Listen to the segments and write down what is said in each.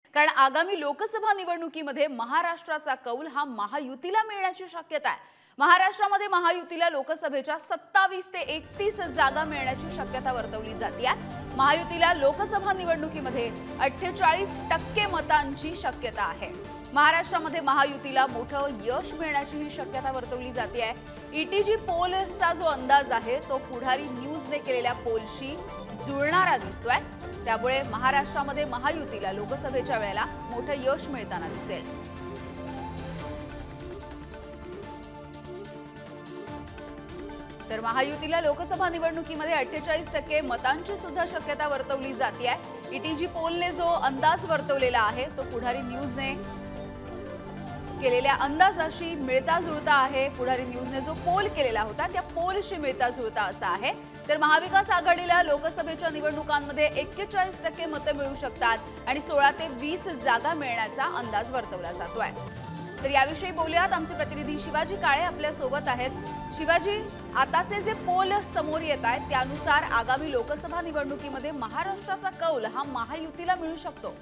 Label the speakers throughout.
Speaker 1: कारण आगामी लोकसभा निवडणुकीमध्ये महाराष्ट्राचा कौल हा महायुतीला मिळण्याची शक्यता आहे। महाराष्ट्रामध्ये महायुतीला लोकसभेच्या 27 ते 31 जागा मिळण्याची शक्यता वर्तवली जाते आहे। महायुतीला लोकसभा निवडणुकीमध्ये 48% मतांची शक्यता आहे। महाराष्ट्रामध्ये महायुतीला मोठं यश मिळण्याची ही शक्यता वर्तवली जाते आहे। ईटीजी पोलचा जो अंदाज आहे तो पुढारी न्यूजने केलेल्या पोलशी जुळणारा दिसतोय। त्यामुळे महाराष्ट्रामध्ये महायुतीला लोकसभेच्या वेळेला मोठं यश मिळताना दिसेल। तर महायुतीला लोकसभा निवडणुकीमध्ये 48% मतांची सुद्धा शक्यता वर्तवली जाते आहे। ईटीजी पोलने जो अंदाज वर्तवलेला आहे तो पुढारी न्यूजने केलेल्या अंदाजाशी मिळता जुळता आहे। पुढारी न्यूजने जो पोल केलेला होता त्या पोलशी मिळता जुळता असा आहे। तर महाविकास आघाडीला लोकसभेच्या निवडणुकांमध्ये 41% मतं मिळू शकतात आणि 16 ते 20 जागा मिळण्याचा अंदाज वर्तवला जातोय। तर याविषयी बोलूयात, आमचे प्रतिनिधी शिवाजी काळे आपल्या सोबत आहेत। शिवाजी, आताचे जे पोल समोर येत आहेत त्यानुसार आगामी लोकसभा निवडणुकीमध्ये महाराष्ट्राचा कौल हा महायुतीला मिळू शकतो।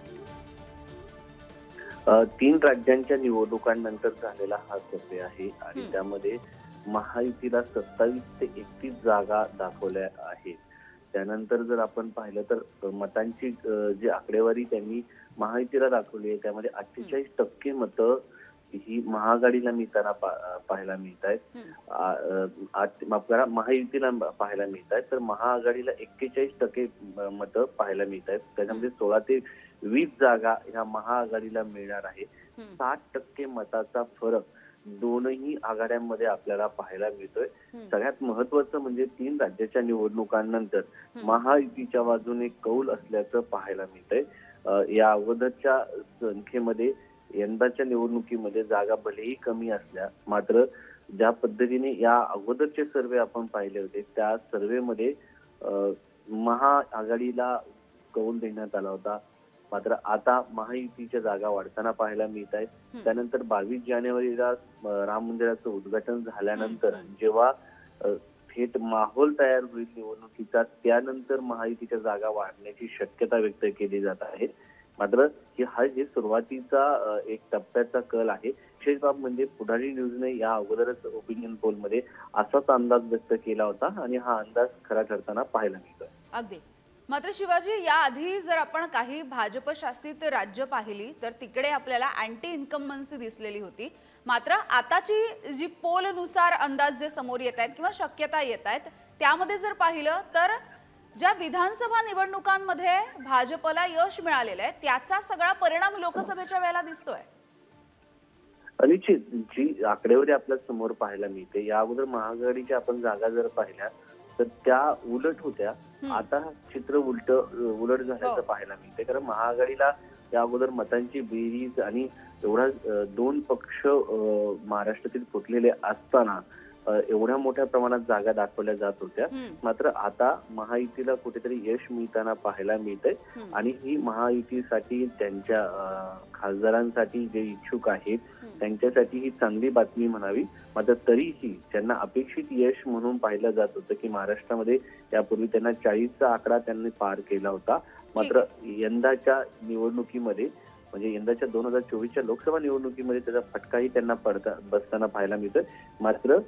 Speaker 2: 3 राज्यांच्या निवडणुकांनंतर झालेला हा सर्वे आहे आणि त्यामध्ये महायुतीला 27 ते 31 जागा दाखवल्या आहेत। त्यानंतर जर आपण पाहिलं तर मतांची जी आकडेवारी त्यांनी महायुतीला दाखवली आहे त्यामध्ये 48% मतं ही महाआघाडीला मिळताना पाहायला मिळत आहेत। माफ करा, महायुतीला पाहायला मिळत आहेत। तर महाआघाडीला 41% मतं पाहायला मिळत आहेत। त्याच्यामध्ये 16 ते 20 जागा ह्या महाआघाडीला मिळणार आहे। 60% मताचा फरक दोनही आघाड्यांमध्ये आपल्याला पाहायला मिळतोय। सगळ्यात महत्त्वाचं म्हणजे 3 राज्याच्या निवडणुकांनंतर महायुतीच्या बाजूने कौल असल्याचं पाहायला मिळतंय। या अगोदरच्या संख्येमध्ये यंदाच्या निवडणुकीमध्ये जागा भलेही कमी असल्या मात्र ज्या पद्धतीने या अगोदरचे सर्वे आपण पाहिले होते त्या सर्वेमध्ये महाआघाडीला कौल देण्यात आला होता। मात्र आता महायुतीच्या जागा वाढताना पाहायला मिळत आहेत। त्यानंतर 22 जानेवारीला राम मंदिराचं उद्घाटन झाल्यानंतर जेव्हा थेट माहोल तयार होईल निवडणुकीचा त्यानंतर महायुतीच्या जागा वाढण्याची शक्यता व्यक्त केली जात आहे। मात्र हा सुरुवातीचा एक टप्प्याचा कल आहे। विशेष बाब म्हणजे पुढारी न्यूजने या अगोदरच ओपिनियन पोल मध्ये असाच अंदाज व्यक्त केला होता आणि हा अंदाज खरा ठरताना पाहायला मिळतोय।
Speaker 1: अगदी। मात्र शिवाजी, याआधी जर आपण काही भाजप शासित राज्य पाहिली तर तिकडे आपल्याला अँटी इन्कम्बन्सी दिसलेली होती। मात्र आताची जी पोलनुसार अंदाज जे समोर येत आहेत किंवा शक्यता येत आहेत त्यामध्ये जर पाहिलं तर ज्या विधानसभा निवडणुकांमध्ये भाजपला यश मिळालेलं आहे त्याचा सगळा परिणाम लोकसभेच्या वेळेला दिसतोय।
Speaker 2: निश्चित जी आकडेवारी आपल्या समोर पाहायला मिळते या अगोदर महाआघाडीच्या आपण जागा जर पाहिल्या तर त्या उलट होत्या। आता चित्र उलट झाल्याचं पाहायला मिळते। कारण महाआघाडीला या अगोदर मतांची बेरीज आणि एवढा 2 पक्ष महाराष्ट्रातील फुटलेले असताना एवढ्या मोठ्या प्रमाणात जागा दाखवल्या जात होत्या। मात्र आता महायुतीला कुठेतरी यश मिळताना पाहायला मिळतंय आणि ही महायुतीसाठी त्यांच्या खासदारांसाठी जे इच्छुक आहेत त्यांच्यासाठी ही चांगली बातमी म्हणावी। मात्र तरीही त्यांना अपेक्षित यश म्हणून पाहिलं जात होतं की महाराष्ट्रामध्ये यापूर्वी त्यांना 40चा आकडा त्यांनी पार केला होता। मात्र यंदाच्या निवडणुकीमध्ये म्हणजे यंदाच्या 2024च्या लोकसभा निवडणुकीमध्ये त्याचा फटकाही त्यांना बसताना पाहायला मिळतोय। मात्र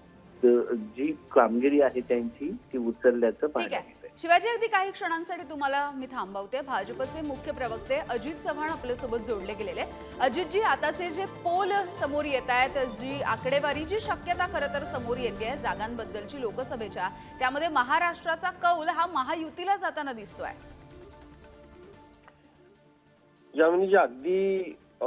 Speaker 2: जी कामगिरी आहे त्यांची ती उचलल्याचं पाहायला मिळतंय।
Speaker 1: शिवाजी, अगदी काही क्षणांसाठी तुम्हाला मी थांबवते। भाजपचे मुख्य प्रवक्ते अजित चव्हाण आपल्यासोबत जोडले गेलेले। अजितजी, आताचे जे पोल समोर येत आहेत, जी आकडेवारी जी शक्यता खरं तर समोर येते जागांबद्दलची लोकसभेच्या, त्यामध्ये महाराष्ट्राचा कौल हा महायुतीला जाताना दिसतोय।
Speaker 3: म्हणजे अगदी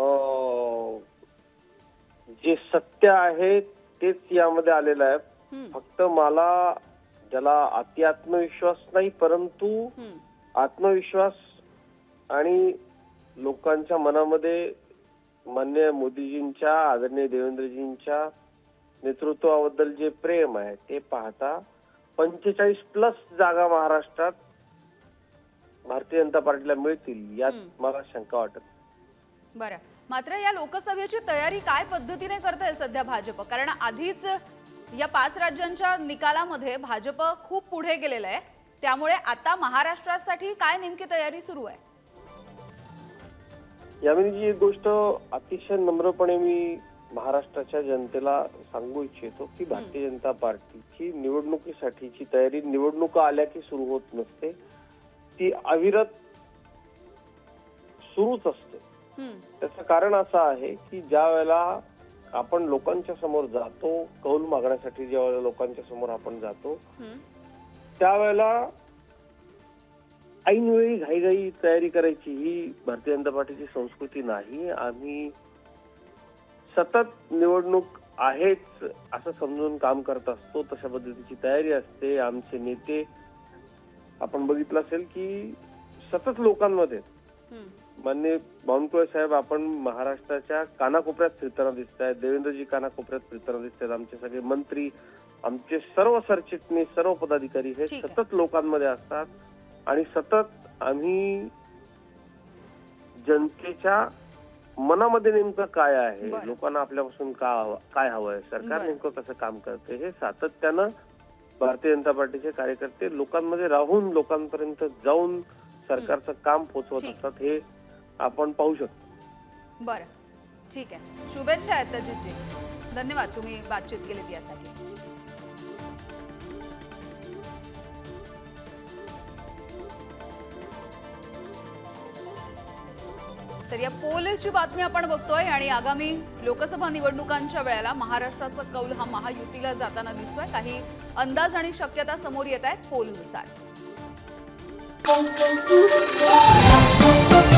Speaker 3: जे सत्य आहे तेच यामध्ये आलेलं आहे। फक्त मला ज्याला अति आत्मविश्वास नाही परंतु आत्मविश्वास आणि लोकांच्या मनामध्ये माननीय मोदीजींच्या आदरणीय देवेंद्रजींच्या नेतृत्वाबद्दल जे प्रेम आहे ते पाहता 45+ जागा महाराष्ट्रात भारतीय जनता पार्टीला मिळतील यात मला शंका वाटत।
Speaker 1: बरं, मात्र या लोकसभेची तयारी काय पद्धतीने करते सध्या भाजप? कारण आधीच या 5 राज्यांच्या निकालामध्ये भाजप खूप पुढे गेलेलं आहे, त्यामुळे आता महाराष्ट्रासाठी काय नेमकी तयारी सुरू आहे?
Speaker 3: यामिनीची एक गोष्ट अतिशय नम्रपणे मी महाराष्ट्राच्या जनतेला सांगू इच्छितो की भारतीय जनता पार्टीची निवडणुकीसाठीची तयारी निवडणुका आल्या की सुरू होत नसते, ती अविरत सुरूच असते. त्याचं कारण असं आहे की ज्या वेळेला आपण लोकांच्या समोर जातो, कौल मागण्यासाठी ज्या वेळेला लोकांच्या समोर आपण जातो, त्यावेळेला ऐनवेळी घाईघाई तयारी करायची ही भारतीय जनता पार्टीची संस्कृती नाही. आम्ही सतत निवडणूक आहेच असं समजून काम करत असतो, तशा पद्धतीची तयारी असते. आमचे नेते आपण बघितलं असेल की सतत लोकांमध्ये, माननीय बावनकुळे साहेब आपण महाराष्ट्राच्या कानाकोपऱ्यात फिरताना दिसत आहेत, देवेंद्रजी कानाकोपऱ्यात फिरताना दिसत आहेत, आमचे सगळे मंत्री, आमचे सर्व सरचिटणीस, सर्व पदाधिकारी हे सतत लोकांमध्ये असतात आणि सतत आम्ही जनतेच्या मनामध्ये नेमकं काय आहे, लोकांना आपल्यापासून काय हवंय, सरकार नेमकं कसं काम करते, हे सातत्यानं भारतीय जनता पार्टीचे कार्यकर्ते लोकांमध्ये राहून लोकांपर्यंत जाऊन सरकारचं काम पोहोचवत असतात, हे आपण पाहू शकतो.
Speaker 1: बरं, ठीक आहे. शुभेच्छा आहेत अजितजी, धन्यवाद तुम्ही बातचीत केलीत यासाठी. तर या पोलची बातमी आपण बघतोय आणि आगामी लोकसभा निवडणुकांच्या वेळेला महाराष्ट्राचा कौल हा महायुतीला जाताना दिसतोय. काही अंदाज आणि शक्यता समोर येत आहेत पोलनुसार.